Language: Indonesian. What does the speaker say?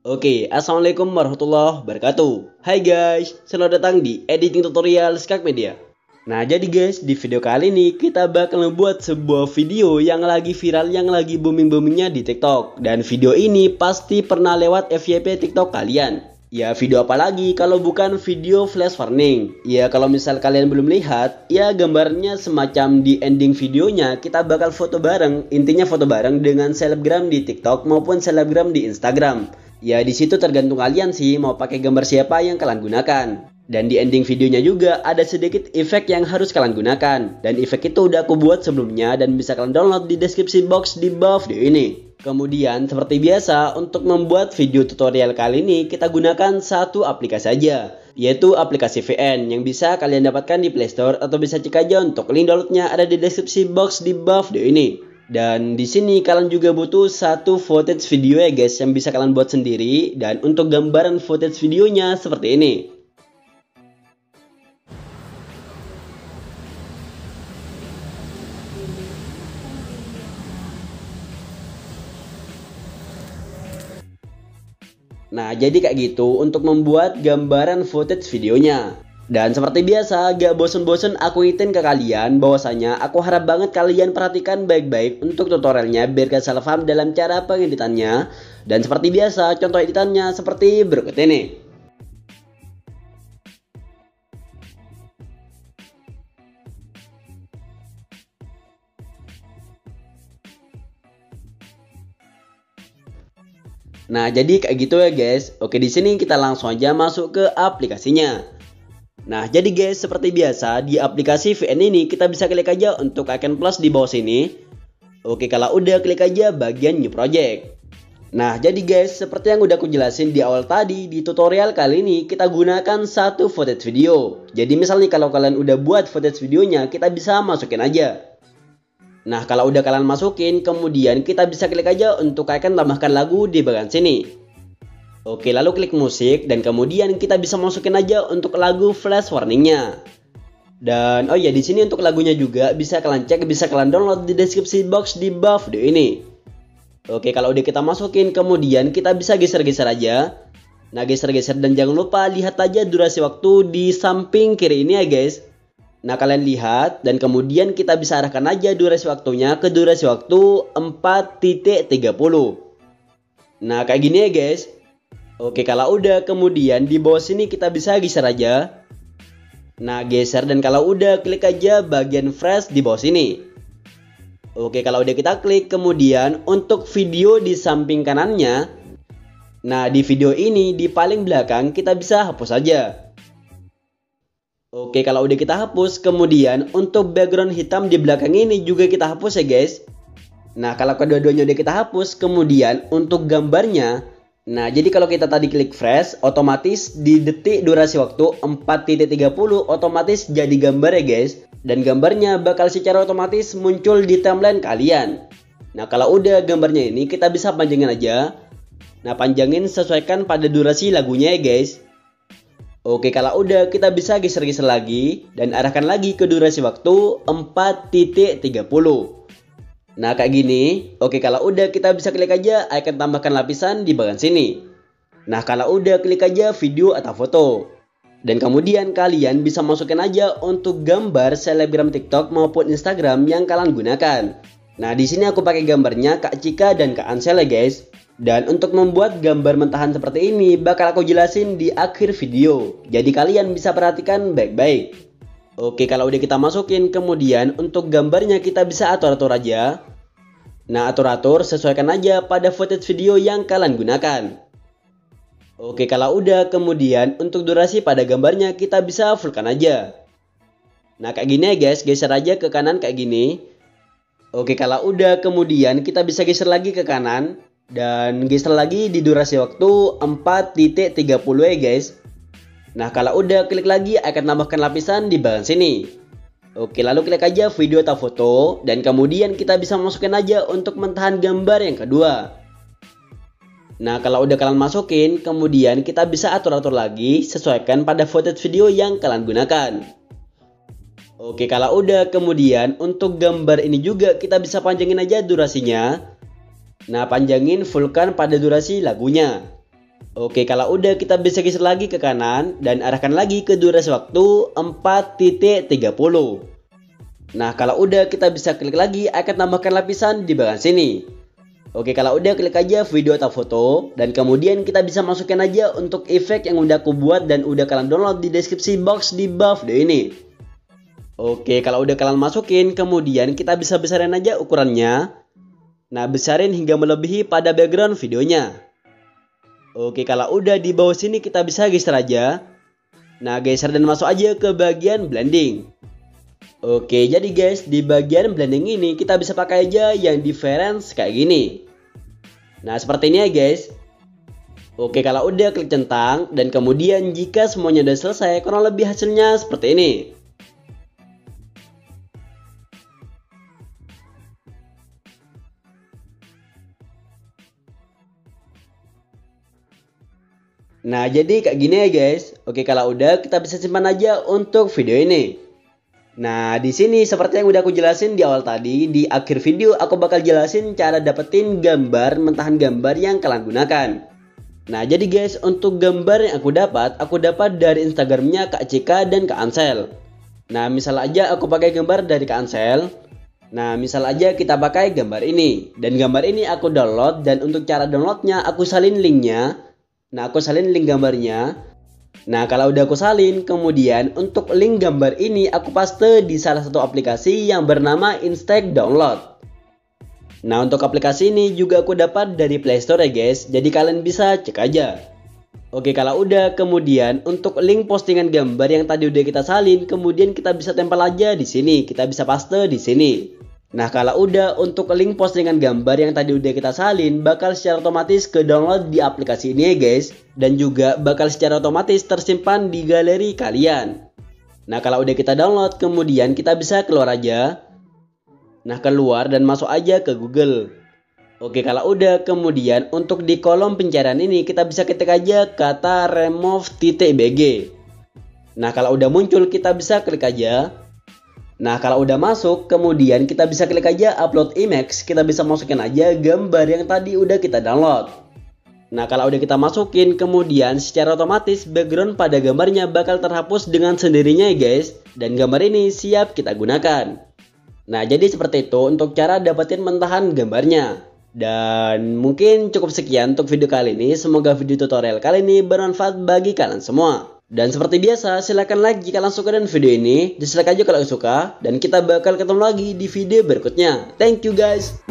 Assalamualaikum warahmatullahi wabarakatuh. Hai guys, selamat datang di editing tutorial Skak Media. Nah jadi guys, di video kali ini kita bakal membuat sebuah video yang lagi viral, yang lagi booming-boomingnya di TikTok. Dan video ini pasti pernah lewat FYP TikTok kalian. Ya video apa lagi kalau bukan video flash warning. Ya kalau misal kalian belum lihat, ya gambarnya semacam di ending videonya kita bakal foto bareng. Intinya foto bareng dengan selebgram di TikTok maupun selebgram di Instagram. Ya di situ tergantung kalian sih mau pakai gambar siapa yang kalian gunakan. Dan di ending videonya juga ada sedikit efek yang harus kalian gunakan. Dan efek itu udah aku buat sebelumnya dan bisa kalian download di deskripsi box di bawah video ini. Kemudian seperti biasa untuk membuat video tutorial kali ini kita gunakan satu aplikasi saja, yaitu aplikasi VN yang bisa kalian dapatkan di Play Store atau bisa cek aja untuk link downloadnya ada di deskripsi box di bawah video ini. Dan di sini kalian juga butuh satu footage video ya guys yang bisa kalian buat sendiri, dan untuk gambaran footage videonya seperti ini. Nah jadi kayak gitu untuk membuat gambaran footage videonya. Dan seperti biasa gak bosen-bosen aku ingetin ke kalian bahwasanya aku harap banget kalian perhatikan baik-baik untuk tutorialnya biar kalian salah paham dalam cara pengeditannya. Dan seperti biasa contoh editannya seperti berikut ini. Nah, jadi kayak gitu ya guys. Oke, di sini kita langsung aja masuk ke aplikasinya. Nah, jadi guys, seperti biasa di aplikasi VN ini kita bisa klik aja untuk icon plus di bawah sini. Oke, kalau udah klik aja bagian new project. Nah, jadi guys, seperti yang udah aku jelasin di awal tadi, di tutorial kali ini kita gunakan satu footage video. Jadi misalnya kalau kalian udah buat footage videonya, kita bisa masukin aja. Nah kalau udah kalian masukin, kemudian kita bisa klik aja untuk icon tambahkan lagu di bagian sini. Oke, lalu klik musik dan kemudian kita bisa masukin aja untuk lagu flash warningnya. Dan oh ya, di sini untuk lagunya juga bisa kalian cek, bisa kalian download di deskripsi box di bawah video ini. Oke, kalau udah kita masukin, kemudian kita bisa geser-geser aja. Nah geser-geser dan jangan lupa lihat aja durasi waktu di samping kiri ini ya guys. Nah kalian lihat dan kemudian kita bisa arahkan aja durasi waktunya ke durasi waktu 4.30. Nah kayak gini ya guys. Oke, kalau udah kemudian di bawah sini kita bisa geser aja. Nah geser dan kalau udah klik aja bagian fresh di bawah sini. Oke, kalau udah kita klik, kemudian untuk video di samping kanannya. Nah di video ini di paling belakang kita bisa hapus aja. Oke, kalau udah kita hapus, kemudian untuk background hitam di belakang ini juga kita hapus ya guys. Nah kalau kedua-duanya udah kita hapus, kemudian untuk gambarnya, nah jadi kalau kita tadi klik fresh, otomatis di detik durasi waktu 4.30 otomatis jadi gambar ya guys. Dan gambarnya bakal secara otomatis muncul di timeline kalian. Nah kalau udah gambarnya ini kita bisa panjangin aja. Nah panjangin sesuaikan pada durasi lagunya ya guys. Oke, kalau udah kita bisa geser-geser lagi dan arahkan lagi ke durasi waktu 4.30. Nah kayak gini. Oke, kalau udah kita bisa klik aja icon tambahkan lapisan di bagian sini. Nah kalau udah klik aja video atau foto. Dan kemudian kalian bisa masukin aja untuk gambar selebgram TikTok maupun Instagram yang kalian gunakan. Nah di sini aku pakai gambarnya Kak Cika dan Kak Ansel ya guys. Dan untuk membuat gambar mentahan seperti ini bakal aku jelasin di akhir video. Jadi kalian bisa perhatikan baik-baik. Oke, kalau udah kita masukin, kemudian untuk gambarnya kita bisa atur-atur aja. Nah atur-atur sesuaikan aja pada footage video yang kalian gunakan. Oke, kalau udah kemudian untuk durasi pada gambarnya kita bisa fullkan aja. Nah kayak gini ya guys, geser aja ke kanan kayak gini. Oke, kalau udah kemudian kita bisa geser lagi ke kanan. Dan geser lagi di durasi waktu 4.30 ya guys. Nah kalau udah klik lagi akan tambahkan lapisan di bagian sini. Oke, lalu klik aja video atau foto. Dan kemudian kita bisa masukin aja untuk mentahan gambar yang kedua. Nah kalau udah kalian masukin, kemudian kita bisa atur-atur lagi sesuaikan pada footage video yang kalian gunakan. Oke, kalau udah kemudian untuk gambar ini juga kita bisa panjangin aja durasinya. Nah panjangin fullkan pada durasi lagunya. Oke, kalau udah kita bisa geser lagi ke kanan dan arahkan lagi ke durasi waktu 4.30. Nah, kalau udah kita bisa klik lagi akan tambahkan lapisan di bagian sini. Oke, kalau udah klik aja video atau foto dan kemudian kita bisa masukkan aja untuk efek yang udah aku buat dan udah kalian download di deskripsi box di bawah video ini. Oke, kalau udah kalian masukin, kemudian kita bisa besarin aja ukurannya. Nah, besarin hingga melebihi pada background videonya. Oke, kalau udah di bawah sini kita bisa geser aja. Nah, geser dan masuk aja ke bagian blending. Oke, jadi guys, di bagian blending ini kita bisa pakai aja yang difference kayak gini. Nah, seperti ini ya guys. Oke, kalau udah klik centang dan kemudian jika semuanya udah selesai, kurang lebih hasilnya seperti ini. Nah, jadi kayak gini ya guys. Oke, kalau udah kita bisa simpan aja untuk video ini. Nah, di sini seperti yang udah aku jelasin di awal tadi, di akhir video aku bakal jelasin cara dapetin gambar mentahan gambar yang kalian gunakan. Nah, jadi guys, untuk gambar yang aku dapat dari Instagramnya Kak Cika dan Kak Ansel. Nah, misal aja aku pakai gambar dari Kak Ansel. Nah, misal aja kita pakai gambar ini. Dan gambar ini aku download dan untuk cara downloadnya aku salin linknya. Nah, aku salin link gambarnya. Nah, kalau udah aku salin, kemudian untuk link gambar ini aku paste di salah satu aplikasi yang bernama Instax Download. Nah, untuk aplikasi ini juga aku dapat dari Play Store ya guys, jadi kalian bisa cek aja. Oke, kalau udah, kemudian untuk link postingan gambar yang tadi udah kita salin, kemudian kita bisa tempel aja di sini, kita bisa paste di sini. Nah, kalau udah, untuk link postingan gambar yang tadi udah kita salin bakal secara otomatis ke download di aplikasi ini ya guys. Dan juga bakal secara otomatis tersimpan di galeri kalian. Nah, kalau udah kita download, kemudian kita bisa keluar aja. Nah, keluar dan masuk aja ke Google. Oke, kalau udah, kemudian untuk di kolom pencarian ini kita bisa ketik aja kata remove.bg. Nah, kalau udah muncul kita bisa klik aja. Nah, kalau udah masuk, kemudian kita bisa klik aja upload image, kita bisa masukin aja gambar yang tadi udah kita download. Nah, kalau udah kita masukin, kemudian secara otomatis background pada gambarnya bakal terhapus dengan sendirinya ya guys. Dan gambar ini siap kita gunakan. Nah, jadi seperti itu untuk cara dapetin mentahan gambarnya. Dan mungkin cukup sekian untuk video kali ini. Semoga video tutorial kali ini bermanfaat bagi kalian semua. Dan seperti biasa, silahkan like jika kalian suka dengan video ini, dislike aja kalau suka, dan kita bakal ketemu lagi di video berikutnya. Thank you guys.